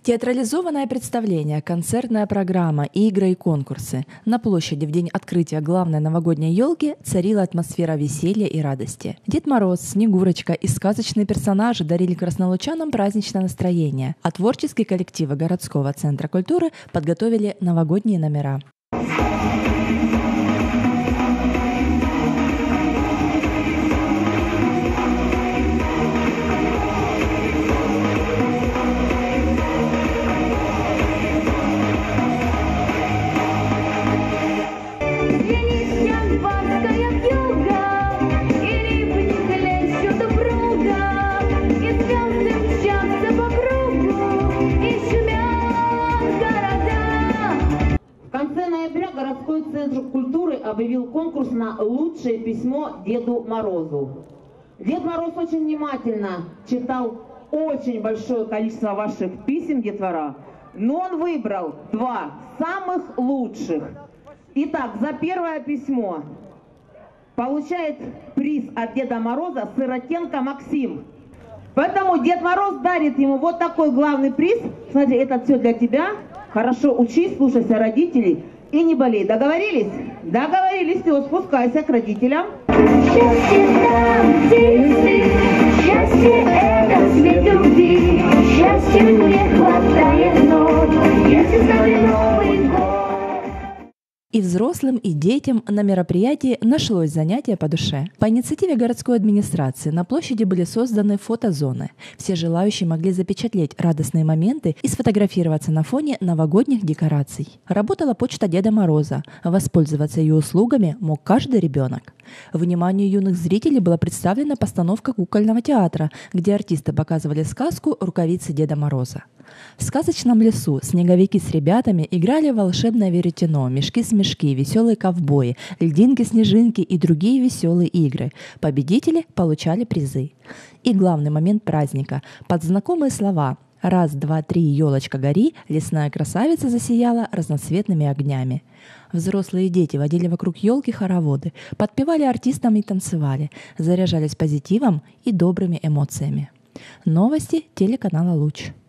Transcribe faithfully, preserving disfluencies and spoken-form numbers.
Театрализованное представление, концертная программа, игры и конкурсы. На площади в день открытия главной новогодней елки царила атмосфера веселья и радости. Дед Мороз, Снегурочка и сказочные персонажи дарили краснолучанам праздничное настроение, а творческие коллективы городского центра культуры подготовили новогодние номера. Городской центр культуры объявил конкурс на лучшее письмо Деду Морозу. Дед Мороз очень внимательно читал очень большое количество ваших писем, детвора, но он выбрал два самых лучших. Итак, за первое письмо получает приз от Деда Мороза Сиротенко Максим. Поэтому Дед Мороз дарит ему вот такой главный приз. Смотри, это все для тебя. Хорошо учись, слушайся родителей. И не болей. Договорились? Договорились. Все, спускайся к родителям. Счастье там, где ты, счастье это свет любви, счастья мне хватает вновь, если ставлю Новый год. И взрослым, и детям на мероприятии нашлось занятие по душе. По инициативе городской администрации на площади были созданы фотозоны. Все желающие могли запечатлеть радостные моменты и сфотографироваться на фоне новогодних декораций. Работала почта Деда Мороза. Воспользоваться ее услугами мог каждый ребенок. Вниманию юных зрителей была представлена постановка кукольного театра, где артисты показывали сказку «Рукавицы Деда Мороза». В сказочном лесу снеговики с ребятами играли в волшебное веретено, мешки-смешки, веселые ковбои, льдинки-снежинки и другие веселые игры. Победители получали призы. И главный момент праздника – под знакомые слова «Раз, два, три, елочка, гори» лесная красавица засияла разноцветными огнями. Взрослые и дети водили вокруг елки хороводы, подпевали артистам и танцевали, заряжались позитивом и добрыми эмоциями. Новости телеканала «Луч».